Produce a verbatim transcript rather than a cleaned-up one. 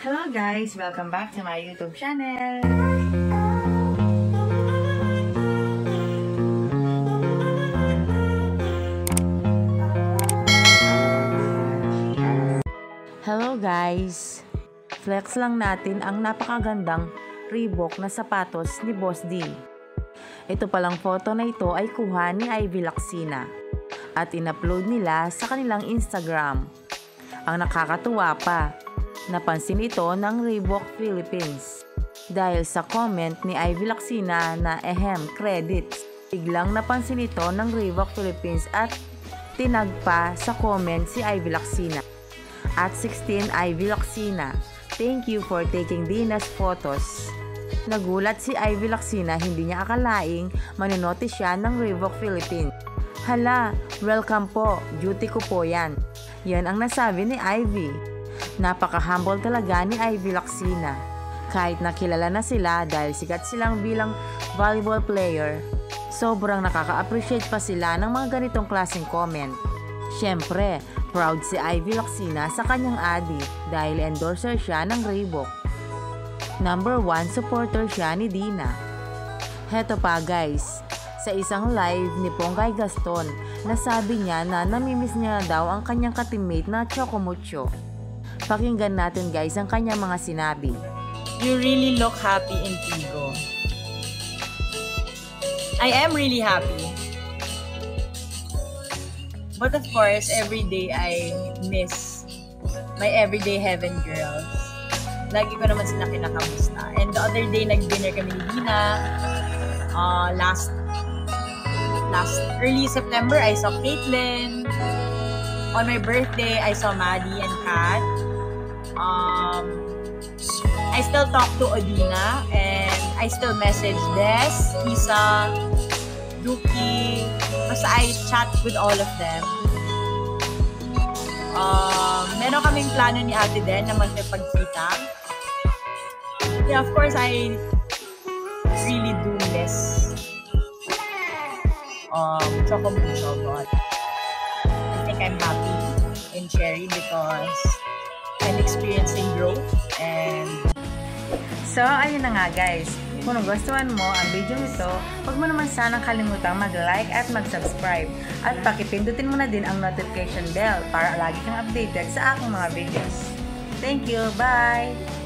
Hello guys! Welcome back to my YouTube channel! Hello guys! Flex lang natin ang napakagandang Reebok na sapatos ni Boss D. Ito palang photo na ito ay kuha ni Ivy Lacsina at in-upload nila sa kanilang Instagram. Ang nakakatuwa pa, napansin ito ng Reebok Philippines dahil sa comment ni Ivy Lacsina na ehem credits. Biglang napansin ito ng Reebok Philippines at tinag pa sa comment si Ivy Lacsina. At sixteen Ivy Lacsina, thank you for taking Dina's photos. Nagulat si Ivy Lacsina, hindi niya akalaing maninotice siya ng Reebok Philippines. Hala, welcome po, duty ko po yan. Yan ang nasabi ni Ivy. Napaka-humble talaga ni Ivy Lacsina. Kahit nakilala na sila dahil sikat silang bilang volleyball player, sobrang nakaka-appreciate pa sila ng mga ganitong klaseng comment. Siyempre, proud si Ivy Lacsina sa kanyang adi dahil endorser siya ng Reebok. Number one supporter siya ni Dina. Heto pa guys, sa isang live ni Ponggay Gaston, nasabi niya na namimiss niya daw ang kanyang ka-teammate na Chocomucho. Pakinggan natin guys ang kanyang mga sinabi. You really look happy in Tigo. I am really happy. But of course, every day I miss my everyday heaven girls. Lagi ko naman sila kinakamusta. And the other day, nag-dinner kami ni Dina. Uh, last, last early September, I saw Caitlyn. On my birthday, I saw Maddie and Kat. Um, I still talk to Odina and I still message Des, Isa, Duki. Basta I chat with all of them. Um, meron kaming plano ni Ate Den na magpagkita. Yeah, of course, I really do miss um, Chocomucho, but I think I'm happy in Cherry because I'm experiencing growth. And So, ayun na nga guys. Kung nagustuhan mo ang video nito, huwag mo naman sanang kalimutang mag-like at mag-subscribe. At pakipindutin mo na din ang notification bell para lagi kang updated sa aking mga videos. Thank you! Bye!